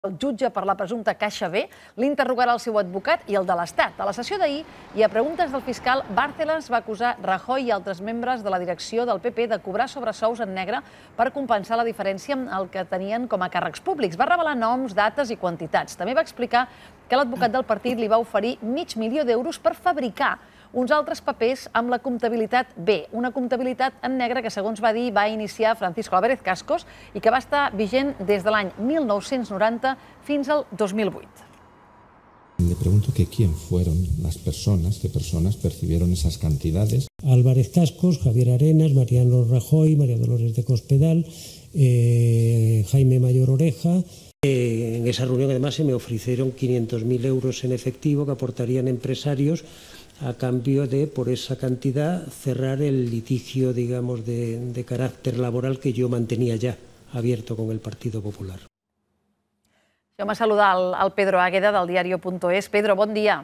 El jutge per la presumpta Caixa B l'interrogarà el seu advocat i el de l'Estat. A la sessió d'ahir i a preguntes del fiscal, Bárcenas va acusar Rajoy i altres membres de la direcció del PP de cobrar sobresous en negre per compensar la diferència amb el que tenien com a càrrecs públics. Va revelar noms, dates i quantitats. També va explicar que l'advocat del partit li va oferir $500.000 per fabricar uns altres papers amb la comptabilitat B, una comptabilitat en negre que, segons va dir, va iniciar Francisco Álvarez Cascos i que va estar vigent des de l'any 1990 fins al 2008. Le pregunto que quién fueron las personas, qué personas percibieron esas cantidades. Álvarez Cascos, Javier Arenas, Mariano Rajoy, María Dolores de Cospedal, Jaime Mayor Oreja. En esa reunión además se me ofrecieron 500.000 euros en efectivo que aportarían empresarios a cambio de, por esa cantidad, cerrar el litigio, digamos, de carácter laboral que yo mantenía ya abierto con el Partido Popular. Deixeu-me saludar al Pedro Águeda del diario.es. Pedro, bon dia.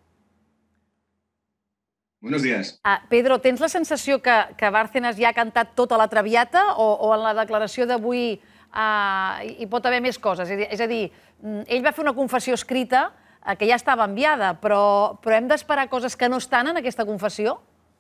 Buenos días. Pedro, tens la sensació que Bárcenas ja ha cantat tota la traviata o en la declaració d'avui hi pot haver més coses? És a dir, ell va fer una confessió escrita que ja estava enviada, però hem d'esperar coses que no estan en aquesta confessió?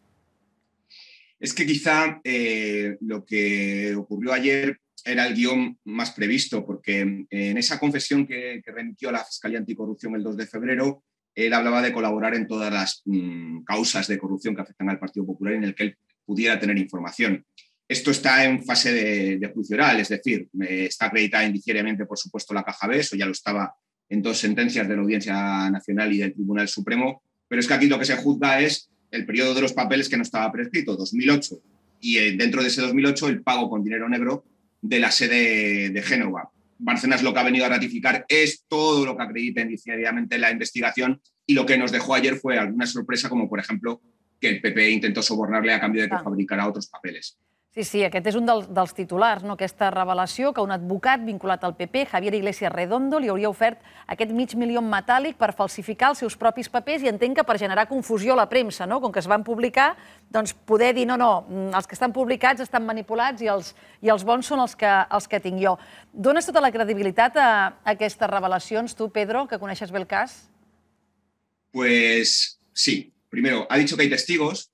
Es que quizá lo que ocurrió ayer era el guión más previsto, porque en esa confesión que remitió la Fiscalía Anticorrupción el 2 de febrero, él hablaba de colaborar en todas las causas de corrupción que afectan al Partido Popular en el que él pudiera tener información. Esto está en fase de juicio oral, es decir, está acreditada indiciariamente, por supuesto, la Caja B, eso ya lo estaba en dos sentencias de la Audiencia Nacional y del Tribunal Supremo, pero es que aquí lo que se juzga es el periodo de los papeles que no estaba prescrito, 2008, y dentro de ese 2008 el pago con dinero negro de la sede de Génova. Bárcenas lo que ha venido a ratificar es todo lo que acredita indiciariamente la investigación, y lo que nos dejó ayer fue alguna sorpresa, como por ejemplo que el PP intentó sobornarle a cambio de que fabricara otros papeles. Sí, aquest és un dels titulars, aquesta revelació que un advocat vinculat al PP, Javier Iglesias Redondo, li hauria ofert aquest $500.000 metàl·lic per falsificar els seus propis papers, i entenc que per generar confusió a la premsa, com que es van publicar, doncs poder dir no, els que estan publicats estan manipulats i els bons són els que tinc jo. Dones tota la credibilitat a aquestes revelacions, tu, Pedro, que coneixes bé el cas? Pues sí. Primero, ha dicho que hay testigos,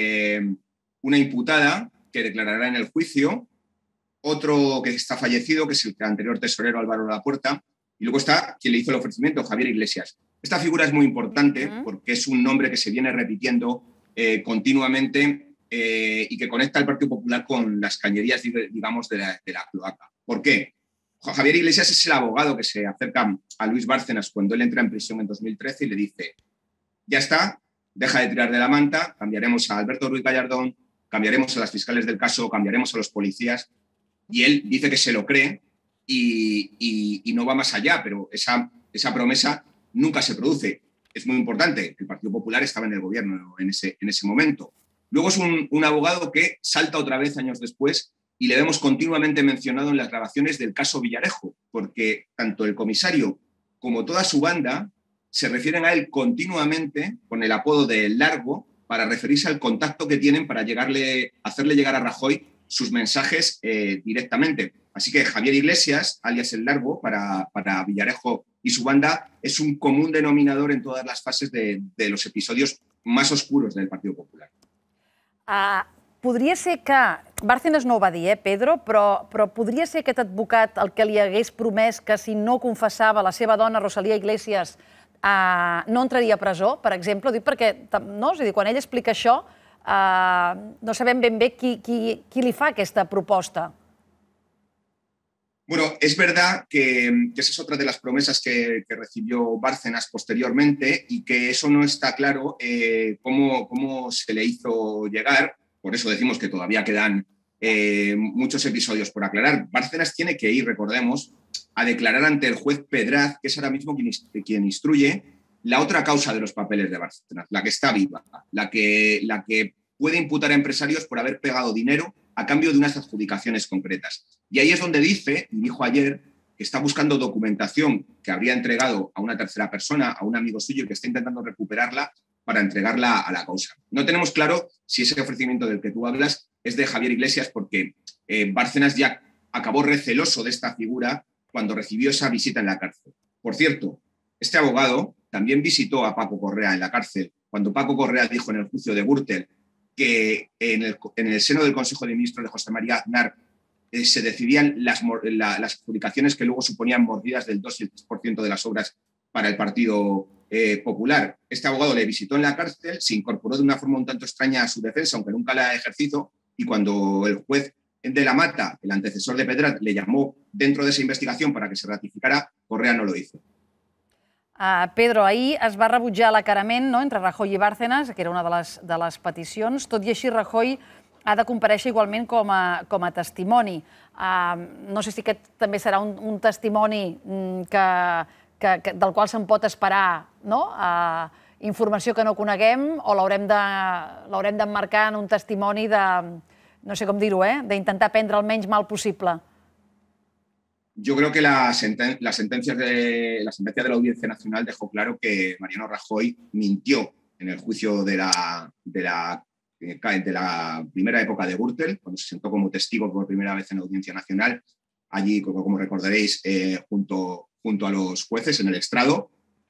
una imputada que declarará en el juicio, otro que está fallecido, que es el anterior tesorero Álvaro Lapuerta, y luego está quien le hizo el ofrecimiento, Javier Iglesias. Esta figura es muy importante porque es un nombre que se viene repitiendo continuamente y que conecta al Partido Popular con las cañerías, digamos, de la cloaca. ¿Por qué? Javier Iglesias es el abogado que se acerca a Luis Bárcenas cuando él entra en prisión en 2013 y le dice: ya está, deja de tirar de la manta, cambiaremos a Alberto Ruiz Gallardón, cambiaremos a las fiscales del caso, cambiaremos a los policías. Y él dice que se lo cree y no va más allá, pero esa promesa nunca se produce. Es muy importante, el Partido Popular estaba en el gobierno en ese momento. Luego es un abogado que salta otra vez años después y le vemos continuamente mencionado en las grabaciones del caso Villarejo, porque tanto el comisario como toda su banda se refieren a él continuamente con el apodo de El Largo, para referirse al contacto que tienen para hacerle llegar a Rajoy sus mensajes directamente. Así que Javier Iglesias, alias El Largo, para Villarejo y su banda, es un común denominador en todas las fases de los episodios más oscuros del Partido Popular. Podria ser que, Bárcenas no ho va dir, Pedro, però podria ser aquest advocat el que li hagués promès que si no confessava la seva dona, Rosalía Iglesias, no entraria a presó, per exemple? Ho dic perquè, és a dir, quan ell explica això, no sabem ben bé qui li fa aquesta proposta. Bueno, es verdad que esa es otra de las promesas que recibió Bárcenas posteriormente y que eso no está claro cómo se le hizo llegar. Por eso decimos que todavía quedan muchos episodios por aclarar. Bárcenas tiene que ir, recordemos, a declarar ante el juez Pedraz, que es ahora mismo quien instruye la otra causa de los papeles de Bárcenas, la que está viva, la que puede imputar a empresarios por haber pagado dinero a cambio de unas adjudicaciones concretas. Y ahí es donde dijo ayer, que está buscando documentación que habría entregado a una tercera persona, a un amigo suyo, y que está intentando recuperarla para entregarla a la causa. No tenemos claro si ese ofrecimiento del que tú hablas es de Javier Iglesias, porque Bárcenas ya acabó receloso de esta figura cuando recibió esa visita en la cárcel. Por cierto, este abogado también visitó a Paco Correa en la cárcel, cuando Paco Correa dijo en el juicio de Gürtel que en el seno del Consejo de Ministros de José María Aznar se decidían las adjudicaciones que luego suponían mordidas del 2 y el 3% de las obras para el Partido Popular. Este abogado le visitó en la cárcel, se incorporó de una forma un tanto extraña a su defensa, aunque nunca la ha ejercido, y cuando el juez de la Mata, el antecesor de Pedret, le llamó dentro de esa investigación para que se ratificara, Correa no lo hizo. Pedro, ahir es va rebutjar l'aclarament entre Rajoy i Bárcenas, que era una de les peticions. Tot i així, Rajoy ha de comparèixer igualment com a testimoni. No sé si aquest també serà un testimoni del qual se'n pot esperar informació que no coneguem, o l'haurem d'emmarcar en un testimoni de, no sé com dir-ho, d'intentar prendre el menys mal possible. Yo creo que la sentencia de la Audiencia Nacional dejó claro que Mariano Rajoy mintió en el juicio de la primera época de Gürtel, cuando se sentó como testigo por primera vez en la Audiencia Nacional, allí, como recordaréis, junto a los jueces en el estrado,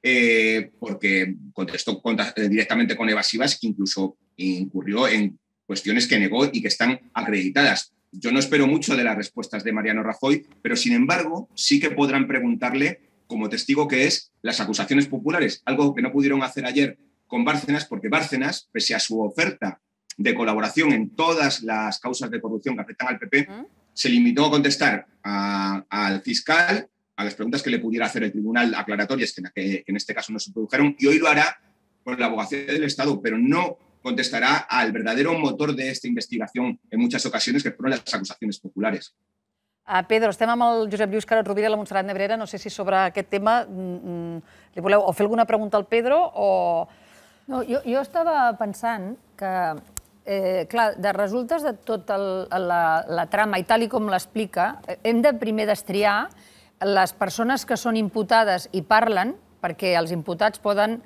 porque contestó directamente con evasivas, incluso incurrió en cuestiones que negó y que están acreditadas. Yo no espero mucho de las respuestas de Mariano Rajoy, pero sin embargo sí que podrán preguntarle como testigo qué es las acusaciones populares, algo que no pudieron hacer ayer con Bárcenas, porque Bárcenas, pese a su oferta de colaboración en todas las causas de corrupción que afectan al PP, se limitó a contestar al fiscal a las preguntas que le pudiera hacer el tribunal aclaratorias, que en este caso no se produjeron, y hoy lo hará con la abogacía del Estado, pero no contestarà al verdadero motor de esta investigación en muchas ocasiones, que fueron las acusaciones populares. Pedro, estem amb el Josep Lluís Carod-Rovira i la Montserrat Nebrera. No sé si sobre aquest tema li voleu o fer alguna pregunta al Pedro o... No, jo estava pensant que, clar, de resultes de tota la trama i tal com l'explica, hem de primer destriar les persones que són imputades i parlen, perquè els imputats poden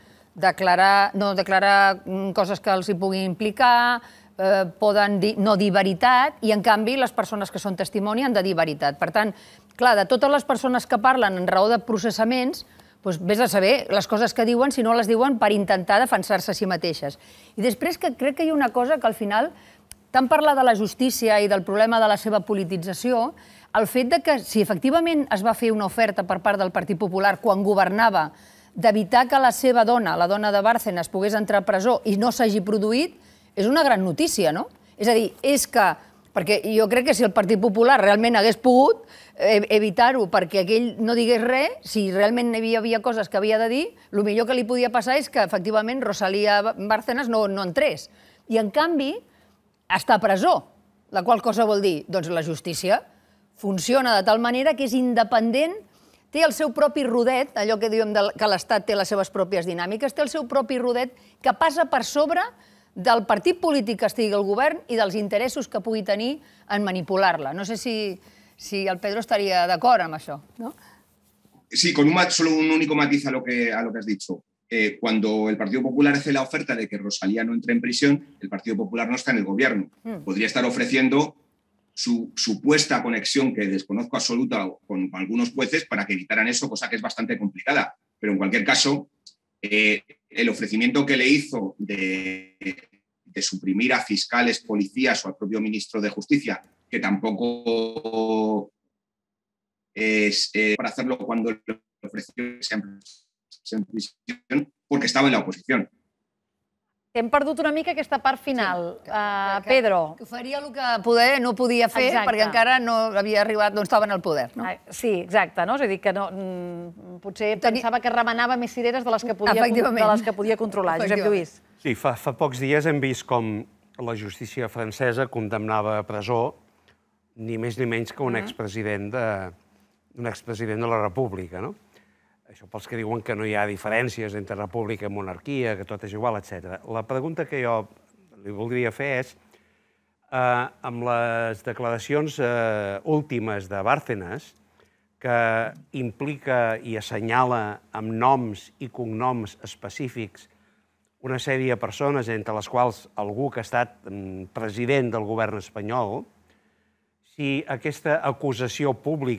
no declarar coses que els hi puguin implicar, poden no dir veritat, i en canvi les persones que són testimoni han de dir veritat. Per tant, clar, de totes les persones que parlen en raó de processaments, vés a saber les coses que diuen, si no les diuen per intentar defensar-se a si mateixes. I després que crec que hi ha una cosa que al final, tant parlar de la justícia i del problema de la seva politització, el fet que si efectivament es va fer una oferta per part del Partit Popular quan governava d'evitar que la seva dona, la dona de Bárcenas, pogués entrar a presó i no s'hagi produït, és una gran notícia, no? És a dir, és que... Perquè jo crec que si el Partit Popular realment hagués pogut evitar-ho perquè aquell no digués res, si realment hi havia coses que havia de dir, el millor que li podia passar és que, efectivament, Rosalía Bárcenas no entrés. I, en canvi, està a presó. La qual cosa vol dir? Doncs la justícia funciona de tal manera que és independent, té el seu propi rodet, allò que diem que l'Estat té les seves pròpies dinàmiques, té el seu propi rodet que passa per sobre del partit polític que estigui al govern i dels interessos que pugui tenir en manipular-la. No sé si el Pedro estaria d'acord amb això, ¿no? Sí, con solo un único matiz a lo que has dicho. Cuando el Partido Popular hace la oferta de que Rosalía no entre en prisión, el Partido Popular no está en el gobierno. Podría estar ofreciendo su supuesta conexión, que desconozco absoluta, con algunos jueces para que evitaran eso, cosa que es bastante complicada. Pero en cualquier caso, el ofrecimiento que le hizo de suprimir a fiscales, policías o al propio ministro de Justicia, que tampoco es para hacerlo cuando le ofreció en prisión, porque estaba en la oposición. Hem perdut una mica aquesta part final. Pedro. Que faria el que poder no podia fer perquè encara no havia arribat, no estava en el poder. Sí, exacte. És a dir, que potser pensava que remenava més cireres de les que podia controlar. Josep Lluís. Sí, fa pocs dies hem vist com la justícia francesa condemnava a presó ni més ni menys que un expresident de la República, no? Això pels que diuen que no hi ha diferències entre república i monarquia, que tot és igual, etc. La pregunta que jo li voldria fer és, amb les declaracions últimes de Bárcenas, que implica i assenyala amb noms i cognoms específics una sèrie de persones, entre les quals algú que ha estat president del govern espanyol, si aquesta acusació pública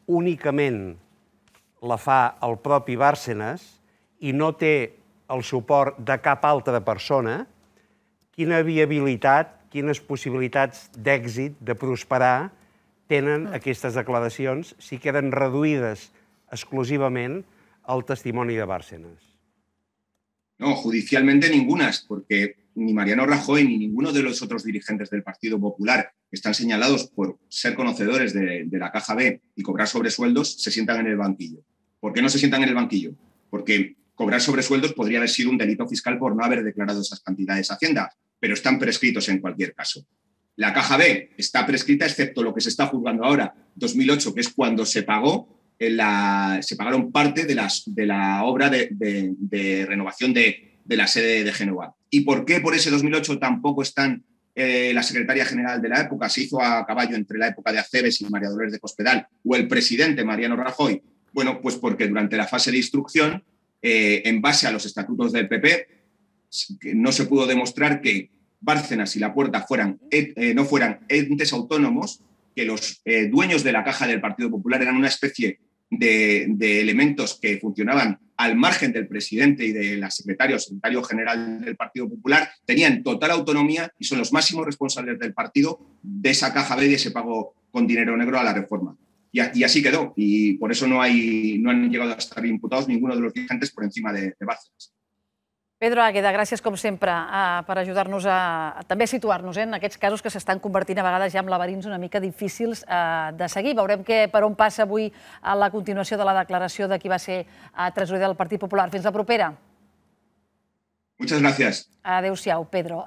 únicament la fa el propi Bárcenas i no té el suport de cap altra persona, quina viabilitat, quines possibilitats d'èxit, de prosperar, tenen aquestes declaracions si queden reduïdes exclusivament al testimoni de Bárcenas? No, judicialmente ningunas, porque ni Mariano Rajoy ni ninguno de los otros dirigentes del Partido Popular que están señalados por ser conocedores de la Caja B y cobrar sobresueldos se sientan en el banquillo. ¿Por qué no se sientan en el banquillo? Porque cobrar sobresueldos podría haber sido un delito fiscal por no haber declarado esas cantidades a Hacienda, pero están prescritos en cualquier caso. La Caja B está prescrita, excepto lo que se está juzgando ahora, 2008, que es cuando se pagó se pagaron parte de la obra de renovación de la sede de Génova. ¿Y por qué por ese 2008 tampoco están la secretaria general de la época? Se hizo a caballo entre la época de Acebes y María Dolores de Cospedal, o el presidente Mariano Rajoy. Bueno, pues porque durante la fase de instrucción, en base a los estatutos del PP, no se pudo demostrar que Bárcenas y Lapuerta no fueran entes autónomos, que los dueños de la caja del Partido Popular eran una especie de elementos que funcionaban al margen del presidente y de la secretaria o secretario general del Partido Popular, tenían total autonomía y son los máximos responsables del partido de esa caja B y de ese pago con dinero negro a la reforma. Y así quedó, y por eso no han llegado a estar imputados ninguno de los dirigentes por encima de Bárcenas. Pedro Águeda, gràcies com sempre per ajudar-nos a també situar-nos en aquests casos que s'estan convertint a vegades ja en laberints una mica difícils de seguir. Veurem per on passa avui la continuació de la declaració de qui va ser tresorer del Partit Popular. Fins la propera. Muchas gracias. Adéu-siau, Pedro.